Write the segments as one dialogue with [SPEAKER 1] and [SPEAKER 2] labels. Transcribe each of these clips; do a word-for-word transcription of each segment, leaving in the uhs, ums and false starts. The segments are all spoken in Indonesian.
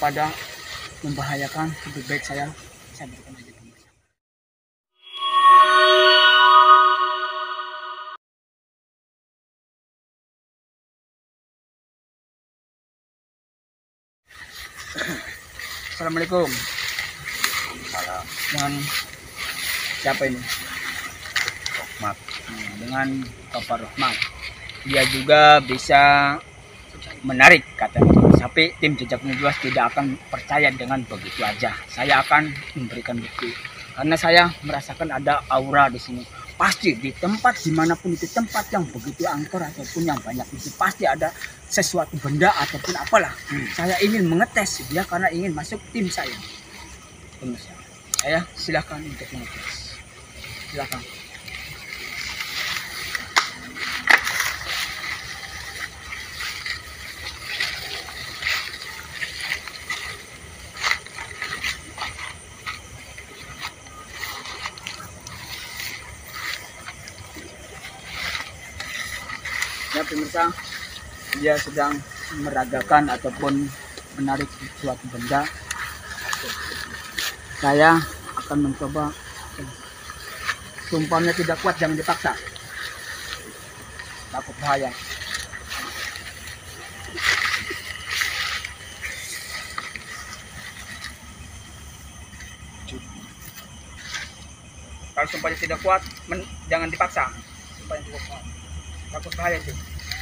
[SPEAKER 1] daripada membahayakan, lebih baik saya saya berikan aja pemirsa. Assalamualaikum.
[SPEAKER 2] Salam.
[SPEAKER 1] Dengan siapa ini?
[SPEAKER 2] Rahmat.
[SPEAKER 1] Nah, dengan Bapak Rahmat. Dia juga bisa menarik katanya, tapi tim Jejak Ngejuas tidak akan percaya dengan begitu aja. Saya akan memberikan bukti karena saya merasakan ada aura di sini. Pasti di tempat dimanapun itu, tempat yang begitu angker ataupun yang banyak itu, pasti ada sesuatu benda ataupun apalah. Hmm. Saya ingin mengetes dia karena ingin masuk tim saya. Pemirsa, saya silakan untuk mengetes. Silakan. Ya pemirsa, dia sedang meragakan ataupun menarik suatu benda. Saya akan mencoba. Sumpahnya tidak kuat, jangan dipaksa, takut bahaya. Kalau sumpahnya tidak kuat, men, jangan dipaksa. Sumpahnya tidak kuat, takut bahaya sih.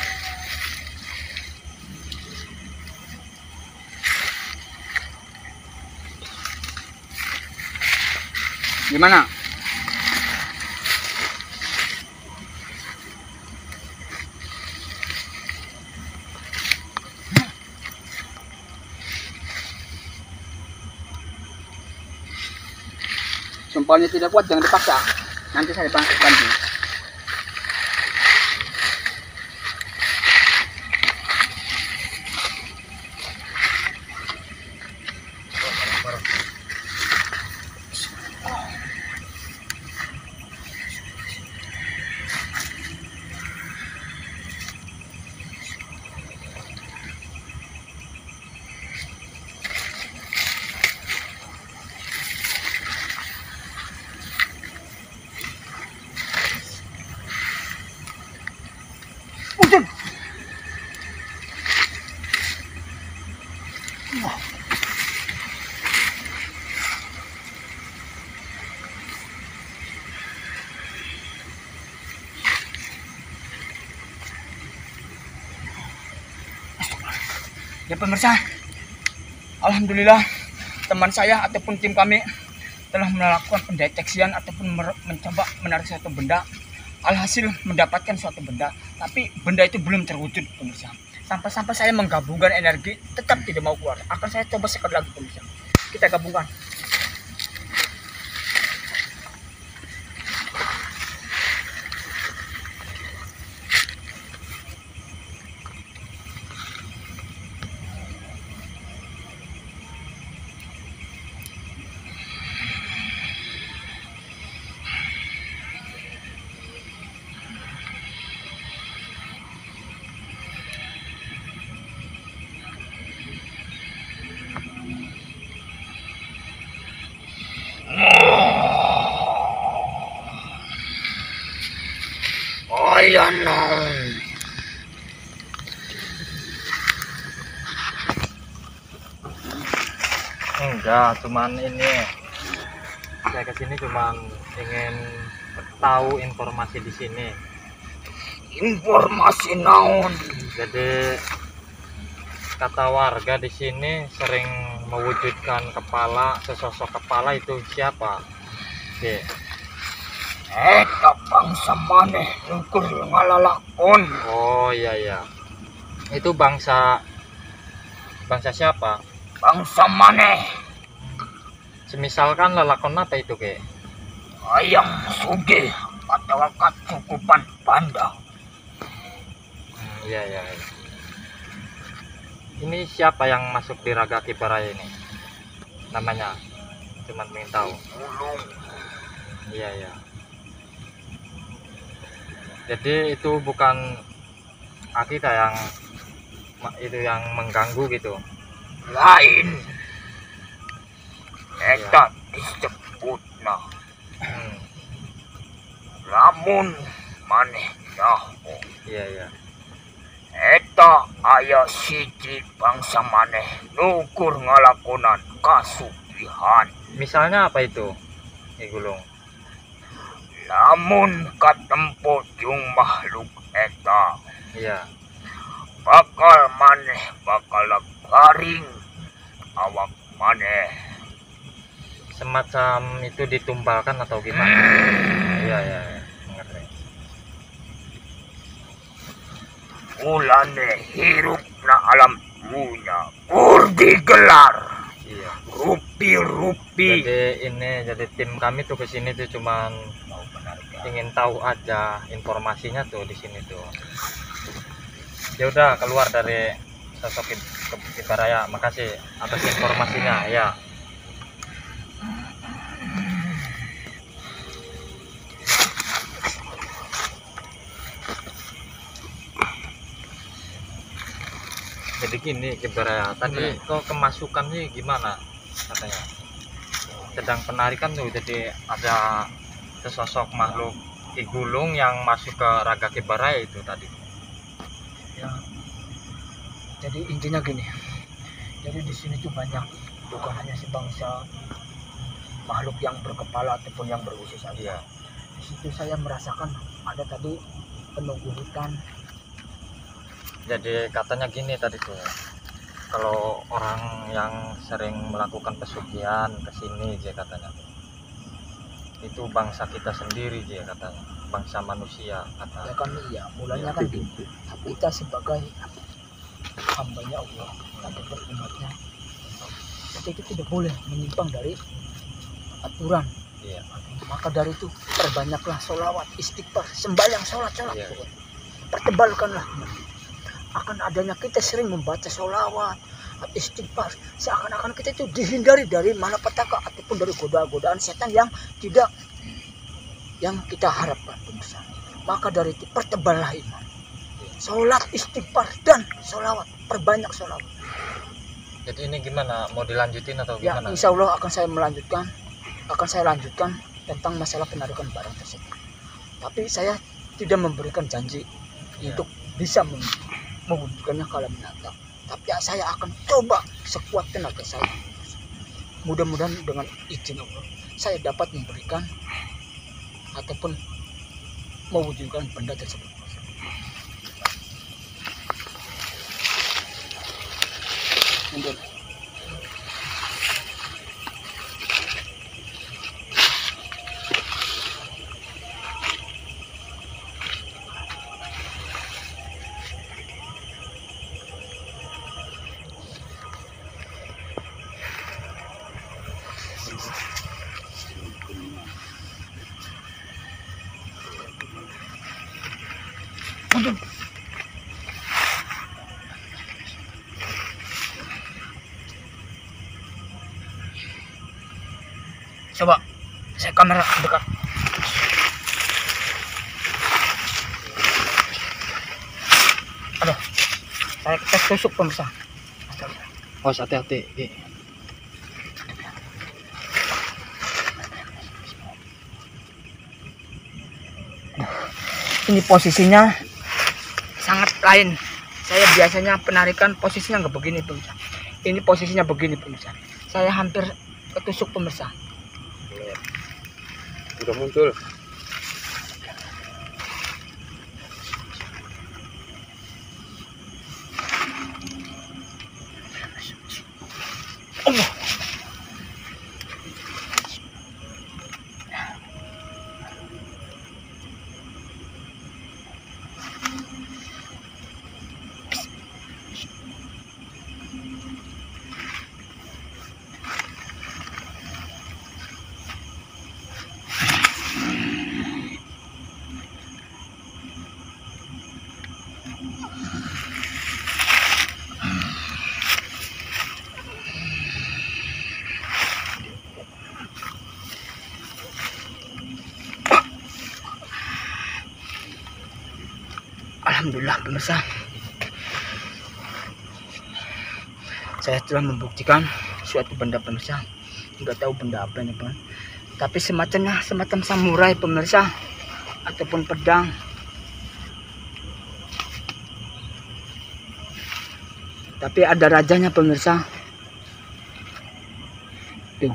[SPEAKER 1] Gimana? Sumpahnya tidak kuat, jangan dipaksa. Nanti saya bantu. Ya pemirsa, alhamdulillah teman saya ataupun tim kami telah melakukan pendeteksian ataupun mencoba menarik suatu benda. Alhasil mendapatkan suatu benda, tapi benda itu belum terwujud pemirsa. Sampai-sampai saya menggabungkan energi, tetap tidak mau keluar. Akan saya coba sekali lagi pemirsa. Kita gabungkan. Ayan naon.
[SPEAKER 2] Enggak, cuman ini saya kesini cuman ingin tahu informasi di sini.
[SPEAKER 1] Informasi naon?
[SPEAKER 2] Jadi kata warga di sini sering mewujudkan kepala, sesosok kepala itu siapa? Oke.
[SPEAKER 1] Eta bangsa maneh nukur ngalalakon.
[SPEAKER 2] Oh iya ya. Itu bangsa bangsa siapa?
[SPEAKER 1] Bangsa maneh.
[SPEAKER 2] Semisalkan lalakon apa itu ke?
[SPEAKER 1] Ayam sugih atau kecukupan panda.
[SPEAKER 2] Hmm, iya iya. Ini siapa yang masuk di Raga Kibaraya ini? Namanya? Cuman ingin tahu. Iya iya. Jadi itu bukan Akita yang itu yang mengganggu gitu.
[SPEAKER 1] lain eta disebutna
[SPEAKER 2] Hmm.
[SPEAKER 1] lamun maneh nyaho
[SPEAKER 2] Iya iya.
[SPEAKER 1] eta aya siji bangsa maneh nukur ngalakonan kasugihan.
[SPEAKER 2] Misalnya apa itu? Ki Gulung.
[SPEAKER 1] Lamun katempo jeung makhluk eta
[SPEAKER 2] Iya.
[SPEAKER 1] bakal maneh bakal garing awak maneh.
[SPEAKER 2] Semacam itu ditumbalkan atau gimana? Iya iya, iya. Mengerti.
[SPEAKER 1] Mulane hirupna alam dunya kur digelar
[SPEAKER 2] Iya.
[SPEAKER 1] rupi-rupi.
[SPEAKER 2] Jadi ini jadi tim kami tuh ke sini tuh cuman ingin tahu aja informasinya tuh di sini tuh. Ya udah keluar dari sosok Kibaraya. Makasih atas informasinya ya. Jadi gini Kibaraya, tadi kok kemasukannya gimana katanya? Sedang penarikan tuh jadi ada sesosok makhluk Ki Gulung yang masuk ke raga Kibaraya itu tadi.
[SPEAKER 1] Ya, jadi intinya gini. Jadi di sini tuh banyak, bukan hanya sebangsa makhluk yang berkepala ataupun yang berusus saja.
[SPEAKER 2] Iya.
[SPEAKER 1] Di situ saya merasakan ada tadi penunggu hutan.
[SPEAKER 2] Jadi katanya gini tadi tuh, kalau orang yang sering melakukan pesugihan ke sini dia katanya, itu bangsa kita sendiri dia katanya, bangsa manusia
[SPEAKER 1] Ya
[SPEAKER 2] kata.
[SPEAKER 1] kan iya, mulanya kan gitu. Kita sebagai hambanya Allah ataupun umatnya, kita itu tidak boleh menyimpang dari aturan.
[SPEAKER 2] Iya.
[SPEAKER 1] Maka dari itu perbanyaklah sholawat, istighfar, sembahyang, sholat, sholat.
[SPEAKER 2] Iya.
[SPEAKER 1] Pertebalkanlah. Akan adanya kita sering membaca sholawat, istighfar, seakan-akan kita itu dihindari dari malapetaka ataupun dari godaan-godaan setan yang tidak yang kita harapkan pemirsa. Maka dari itu perteballah iman, sholat, istighfar dan sholawat, perbanyak sholawat.
[SPEAKER 2] Jadi ini gimana? Mau dilanjutin atau
[SPEAKER 1] Ya,
[SPEAKER 2] gimana?
[SPEAKER 1] insya Allah akan saya melanjutkan, akan saya lanjutkan tentang masalah penarikan barang tersebut. Tapi saya tidak memberikan janji
[SPEAKER 2] Ya.
[SPEAKER 1] untuk bisa mem- mewujudkannya kalau menatap. Tapi ya, saya akan coba sekuat tenaga saya. Mudah-mudahan dengan izin Allah saya dapat memberikan ataupun mewujudkan benda tersebut. Mundur. Mundur. Coba saya kamera dekat. Aduh, saya tes tusuk pemirsa.
[SPEAKER 2] Oh, hati-hati.
[SPEAKER 1] Ini posisinya sangat lain. Saya biasanya penarikan posisinya nggak begini pemirsa. Ini posisinya begini pemirsa. Saya hampir ketusuk pemirsa.
[SPEAKER 2] Udah muncul.
[SPEAKER 1] Allah. Alhamdulillah pemirsa, saya telah membuktikan suatu benda pemirsa, nggak tahu benda apa ini Bang, tapi semacamnya semacam samurai pemirsa ataupun pedang. Tapi ada rajanya pemirsa. Tuh.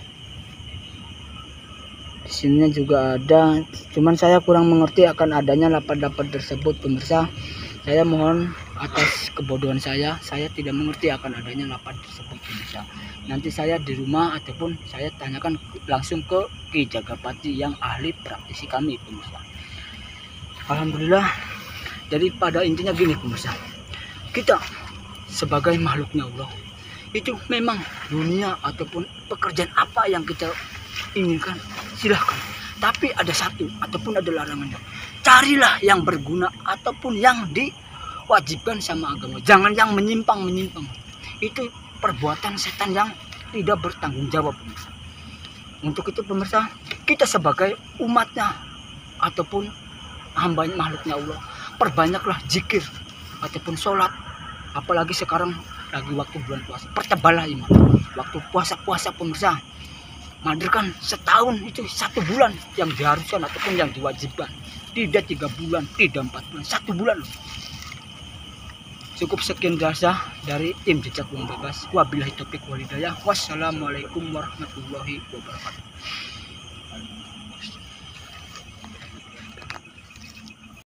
[SPEAKER 1] Di sini juga ada, cuman saya kurang mengerti akan adanya lapan-lapan tersebut pemirsa. Saya mohon atas kebodohan saya, saya tidak mengerti akan adanya lapan tersebut pemirsa. Nanti saya di rumah ataupun saya tanyakan langsung ke Ki Jagapati yang ahli praktisi kami pemirsa. Alhamdulillah. Jadi pada intinya gini pemirsa, kita sebagai makhluknya Allah itu memang dunia ataupun pekerjaan apa yang kita inginkan silahkan, tapi ada satu ataupun ada larangannya. Carilah yang berguna ataupun yang diwajibkan sama agama, jangan yang menyimpang-menyimpang. Itu perbuatan setan yang tidak bertanggung jawab pemirsa. Untuk itu pemirsa, kita sebagai umatnya ataupun hamba makhluknya Allah, perbanyaklah zikir ataupun sholat. Apalagi sekarang lagi waktu bulan puasa, pertebalah iman. Waktu puasa-puasa pemirsa, Madir kan setahun itu satu bulan yang diharuskan ataupun yang diwajibkan. Tidak tiga bulan, tidak empat bulan, satu bulan loh. Cukup sekian jasa dari tim Jejak Uang Bebas. Wabillahi taufiq wal hidayah. Wassalamualaikum warahmatullahi wabarakatuh.